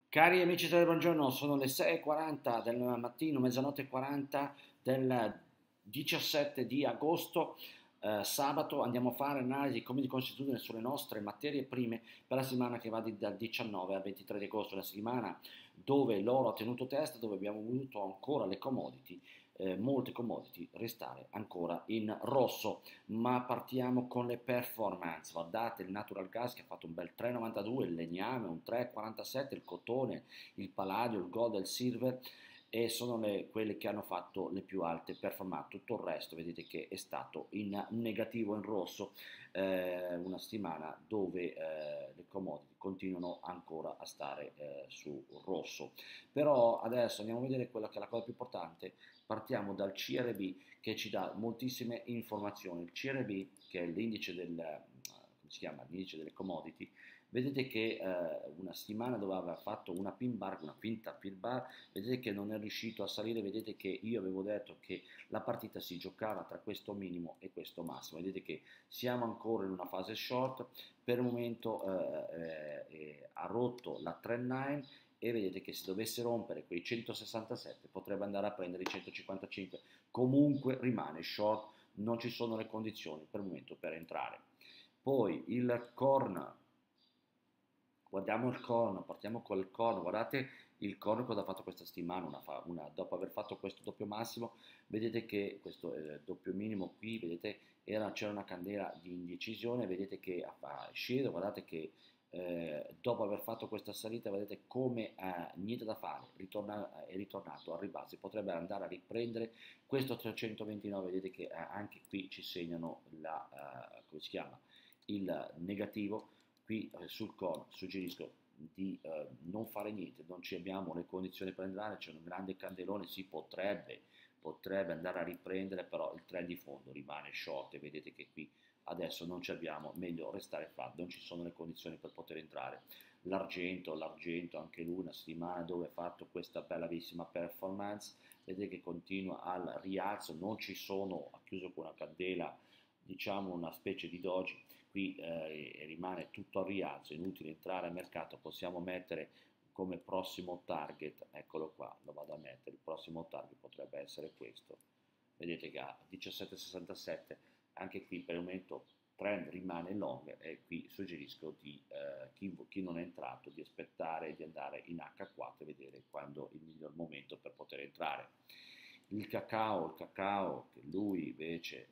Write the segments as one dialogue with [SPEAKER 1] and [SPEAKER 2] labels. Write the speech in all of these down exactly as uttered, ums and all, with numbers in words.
[SPEAKER 1] Cari amici del buongiorno, sono le sei e quaranta del mattino, mezzanotte e quaranta del diciassette di agosto, eh, sabato. Andiamo a fare analisi come di consuetudine sulle nostre materie prime per la settimana che va di- dal diciannove al ventitré di agosto, una settimana dove l'oro ha tenuto testa, dove abbiamo avuto ancora le commodity, eh, molte commodity restare ancora in rosso. Ma partiamo con le performance. Guardate il natural gas che ha fatto un bel tre virgola novantadue, il legname un tre virgola quarantasette, il cotone, il paladio, il gold e il silver, e sono le, quelle che hanno fatto le più alte performance. Tutto il resto vedete che è stato in negativo, in rosso, eh, una settimana dove eh, le commodity continuano ancora a stare eh, su rosso. Però adesso andiamo a vedere quella che è la cosa più importante. Partiamo dal C R B che ci dà moltissime informazioni. Il C R B, che è l'indice del, come si chiama? L'indice delle commodity, vedete che eh, una settimana dove aveva fatto una pin bar, una finta pin bar, vedete che non è riuscito a salire. Vedete che io avevo detto che la partita si giocava tra questo minimo e questo massimo. Vedete che siamo ancora in una fase short. Per il momento eh, eh, ha rotto la trend line, e vedete che se dovesse rompere quei centosessantasette potrebbe andare a prendere i centocinquantacinque. Comunque rimane short, non ci sono le condizioni per il momento per entrare. Poi il corn, guardiamo il corno, partiamo col corno. Guardate il corno cosa ha fatto questa settimana. Una, una, dopo aver fatto questo doppio massimo, vedete che questo eh, doppio minimo qui, vedete, era, c'era una candela di indecisione. Vedete che ha sceso, guardate che eh, dopo aver fatto questa salita, vedete come eh, niente da fare, ritorna, è ritornato al ribasso. Potrebbe andare a riprendere questo trecentoventinove. Vedete che eh, anche qui ci segnano la, eh, come si chiama, il negativo. Qui eh, sul corno suggerisco di eh, non fare niente, non ci abbiamo le condizioni per andare. C'è un grande candelone, si potrebbe, potrebbe andare a riprendere, però il trend di fondo rimane short, e vedete che qui adesso non ci abbiamo, meglio restare flat, non ci sono le condizioni per poter entrare. L'argento, l'argento anche lui una settimana dove ha fatto questa bellissima performance, vedete che continua al rialzo, non ci sono, ha chiuso con una candela, diciamo una specie di doji. Qui eh, rimane tutto al rialzo, è inutile entrare al mercato. Possiamo mettere come prossimo target, eccolo qua, lo vado a mettere, il prossimo target potrebbe essere questo. Vedete che ha diciassette virgola sessantasette, anche qui per il momento trend rimane long, e qui suggerisco di eh, chi, chi non è entrato di aspettare, di andare in acca quattro e vedere quando è il miglior momento per poter entrare. Il cacao, il cacao che lui invece,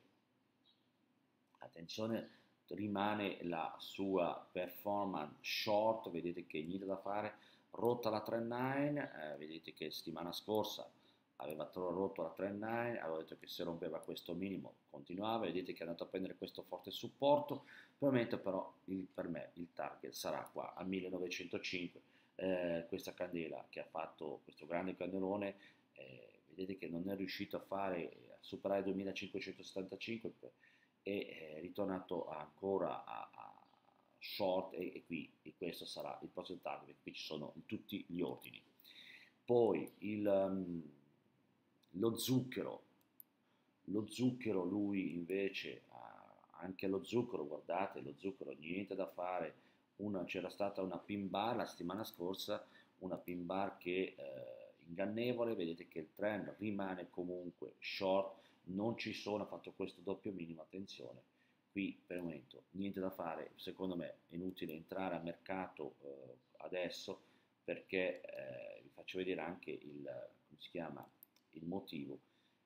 [SPEAKER 1] attenzione, rimane la sua performance short. Vedete che niente da fare, rotta la trend line, eh, vedete che settimana scorsa aveva rotto la trend line, avevo detto che se rompeva questo minimo continuava. Vedete che è andato a prendere questo forte supporto. Per il momento però il, per me il target sarà qua a millenovecentocinque. Eh, questa candela che ha fatto questo grande candelone, eh, vedete che non è riuscito a fare, a superare duemilacinquecentosettantacinque, e è ritornato ancora a, a short, e, e qui e questo sarà il prossimo target. Qui ci sono tutti gli ordini. Poi il, um, lo zucchero, lo zucchero lui invece, ah, anche lo zucchero, guardate, lo zucchero niente da fare. Una, c'era stata una pin bar la settimana scorsa, una pin bar che eh, ingannevole. Vedete che il trend rimane comunque short, non ci sono, ha fatto questo doppio minimo, attenzione. Qui per il momento niente da fare, secondo me è inutile entrare a mercato eh, adesso, perché eh, vi faccio vedere anche il, come si chiama, il motivo.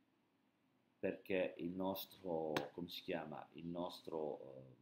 [SPEAKER 1] Perché il nostro, come si chiama, il nostro, eh,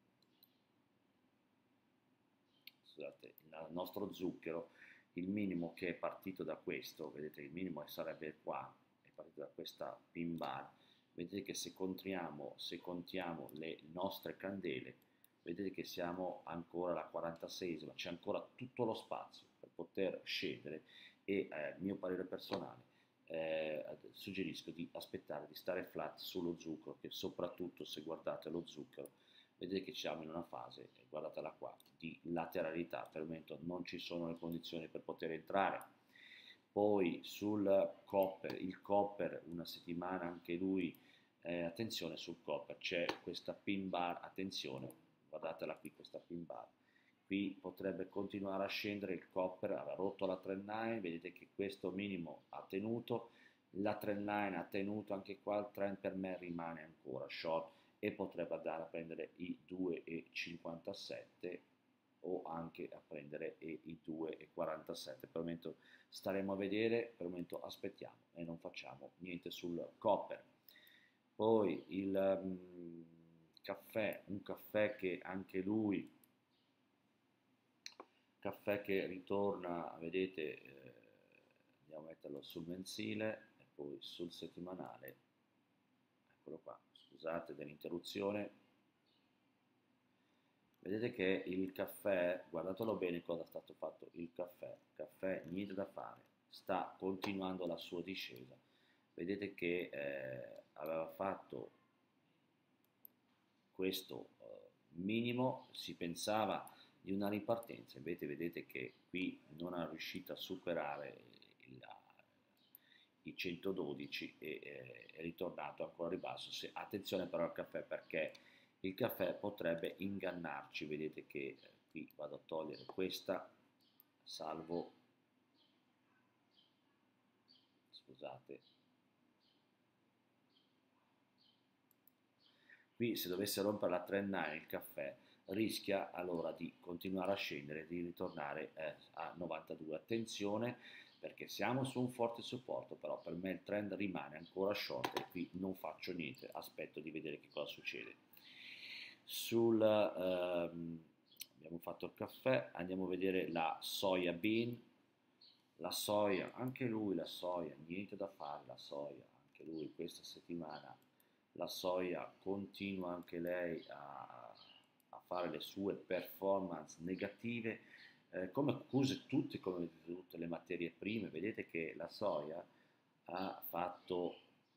[SPEAKER 1] scusate, il nostro zucchero, il minimo che è partito da questo, vedete il minimo sarebbe qua, è partito da questa pin bar. Vedete che se contiamo, se contiamo le nostre candele, vedete che siamo ancora alla quarantaseiesima, c'è ancora tutto lo spazio per poter scendere. E eh, mio parere personale, eh, suggerisco di aspettare, di stare flat sullo zucchero, che soprattutto se guardate lo zucchero, vedete che siamo in una fase, guardatela qua, di lateralità. Per il momento non ci sono le condizioni per poter entrare. Poi sul copper, il copper una settimana anche lui, eh, attenzione sul copper, c'è questa pin bar, attenzione, guardatela qui questa pin bar. qui potrebbe continuare a scendere, il copper aveva rotto la trend line, vedete che questo minimo ha tenuto, la trend line ha tenuto, anche qua il trend per me rimane ancora short e potrebbe andare a prendere i due virgola cinquantasette o anche a prendere i due virgola quarantasette. Per il momento staremo a vedere, per il momento aspettiamo e non facciamo niente sul copper. Poi il um, caffè, un caffè che anche lui, caffè che ritorna, vedete, eh, andiamo a metterlo sul mensile e poi sul settimanale, eccolo qua, scusate dell'interruzione. Vedete che il caffè, guardatelo bene cosa è stato fatto il caffè, il caffè niente da fare, sta continuando la sua discesa. Vedete che eh, aveva fatto questo eh, minimo, si pensava di una ripartenza, invece vedete che qui non è riuscito a superare il, i centododici e eh, è ritornato ancora a ribasso. Se, attenzione però al caffè, perché il caffè potrebbe ingannarci. Vedete che eh, qui vado a togliere questa, salvo, scusate, qui se dovesse rompere la trend line il caffè rischia allora di continuare a scendere, di ritornare eh, a novantadue. Attenzione, perché siamo su un forte supporto, però per me il trend rimane ancora short e qui non faccio niente, aspetto di vedere che cosa succede. Sul, ehm, abbiamo fatto il caffè, andiamo a vedere la soia bean, la soia, anche lui la soia, niente da fare, la soia, anche lui questa settimana la soia continua anche lei a, a fare le sue performance negative, eh, come accuse tutte, come tutte le materie prime. Vedete che la soia ha fatto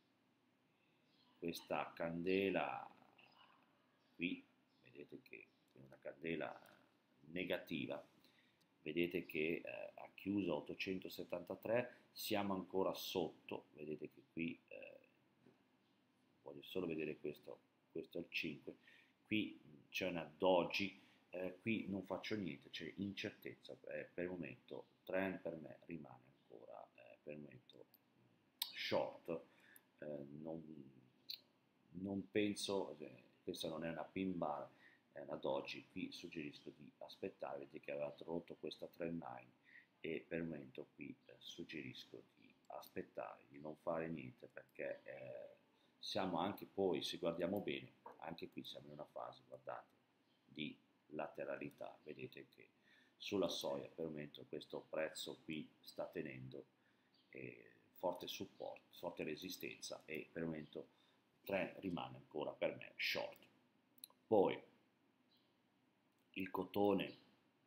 [SPEAKER 1] questa candela qui, vedete che è una candela negativa, vedete che eh, ha chiuso a ottocentosettantatré, siamo ancora sotto, vedete che qui eh, voglio solo vedere questo, questo è il cinque, qui c'è una doji, eh, qui non faccio niente, c'è incertezza, eh, per il momento il trend per me rimane ancora eh, per il momento short, eh, non, non penso, eh, questa non è una pin bar, è una doji, qui suggerisco di aspettare, vedete che aveva rotto questa trend line e per il momento qui eh, suggerisco di aspettare, di non fare niente, perché eh, siamo anche poi, se guardiamo bene, anche qui siamo in una fase, guardate, di lateralità, vedete che sulla soia per il momento questo prezzo qui sta tenendo eh, forte supporto, forte resistenza e per il momento il trend rimane ancora per me short. Poi il cotone,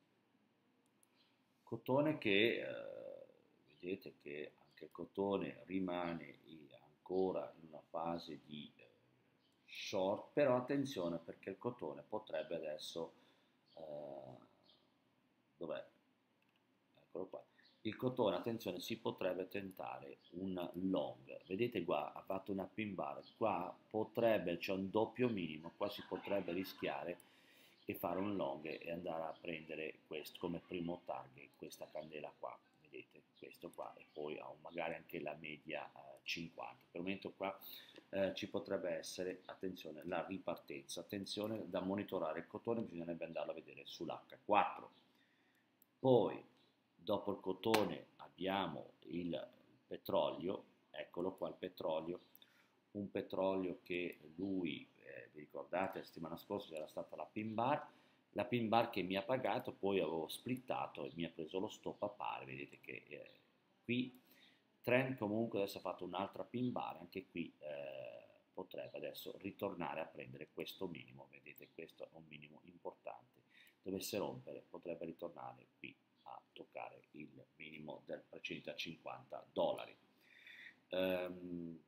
[SPEAKER 1] cotone che eh, vedete che anche il cotone rimane ancora in una fase di eh, short, però attenzione perché il cotone potrebbe adesso eh, dov'è? Eccolo qua. Il cotone, attenzione, si potrebbe tentare un long, vedete qua ha fatto una pin bar, qua potrebbe, c'è un doppio minimo, qua si potrebbe rischiare e fare un long e andare a prendere questo come primo target, questa candela qua, vedete, questo qua e poi ha magari anche la media eh, cinquanta, per il momento qua eh, ci potrebbe essere, attenzione, la ripartenza, attenzione da monitorare il cotone, bisognerebbe andarlo a vedere sull'H quattro, poi dopo il cotone abbiamo il petrolio, eccolo qua il petrolio, un petrolio che lui, eh, vi ricordate la settimana scorsa c'era stata la pin bar, la pin bar che mi ha pagato, poi avevo splittato e mi ha preso lo stop a pari, vedete che eh, qui trend comunque adesso ha fatto un'altra pin bar, anche qui eh, potrebbe adesso ritornare a prendere questo minimo, vedete questo è un minimo importante, dovesse rompere potrebbe ritornare qui a toccare il minimo del trecentocinquanta dollari. Um,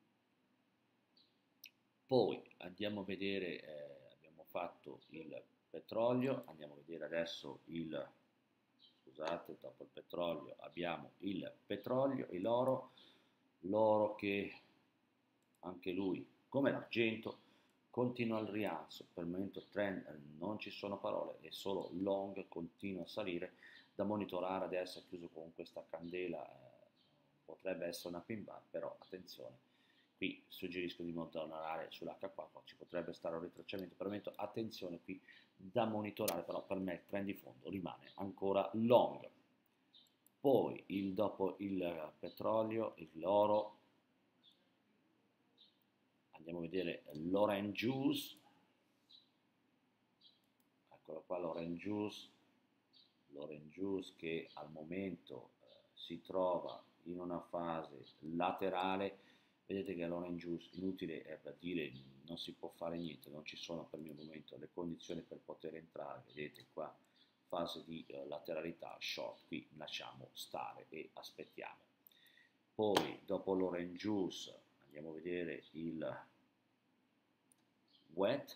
[SPEAKER 1] poi andiamo a vedere, eh, abbiamo fatto il petrolio, andiamo a vedere adesso il, scusate, dopo il petrolio abbiamo il petrolio e l'oro, l'oro che anche lui come l'argento continua il rialzo, per il momento trend non ci sono parole, è solo long, continua a salire, da monitorare. Adesso è chiuso con questa candela, eh, potrebbe essere una pin bar, però attenzione, qui suggerisco di monitorare sull'H quattro, ci potrebbe stare un ritracciamento, per il momento attenzione qui da monitorare, però per me il trend di fondo rimane ancora long. Poi il, dopo il petrolio, l'oro, andiamo a vedere l'orange juice, eccolo qua l'orange juice, l'orange juice che al momento eh, si trova in una fase laterale. Vedete che l'orange juice, inutile è per dire, non si può fare niente, non ci sono per il mio momento le condizioni per poter entrare. Vedete qua fase di eh, lateralità short, qui lasciamo stare e aspettiamo. Poi dopo l'orange juice andiamo a vedere il wet.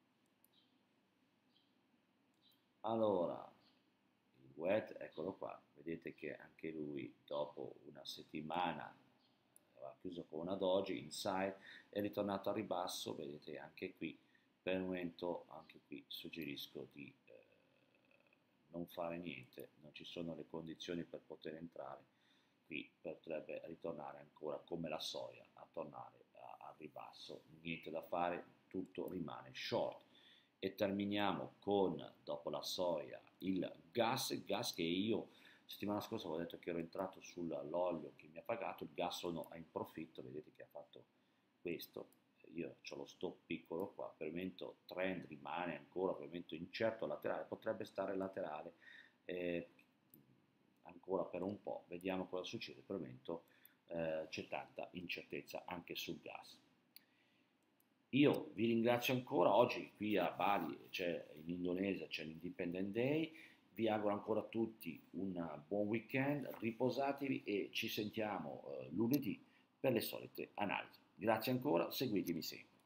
[SPEAKER 1] Allora il wet, eccolo qua, vedete che anche lui dopo una settimana aveva chiuso con una doji inside, è ritornato a ribasso. Vedete anche qui per il momento, anche qui suggerisco di eh, non fare niente, non ci sono le condizioni per poter entrare. Qui potrebbe ritornare ancora come la soia a tornare al ribasso, niente da fare, tutto rimane short. E terminiamo con, dopo la soia, il gas, il gas che io settimana scorsa avevo detto che ero entrato sull'olio che mi ha pagato, il gas sono in profitto, vedete che ha fatto questo, io ho lo stop piccolo qua, per il momento trend rimane ancora, per il momento incerto laterale, potrebbe stare laterale eh, ancora per un po', vediamo cosa succede, per il momento eh, c'è tanta incertezza anche sul gas. Io vi ringrazio ancora, oggi qui a Bali, c'è in Indonesia, c'è l'Independent Day, vi auguro ancora a tutti un buon weekend, riposatevi e ci sentiamo eh, lunedì per le solite analisi. Grazie ancora, seguitemi sempre.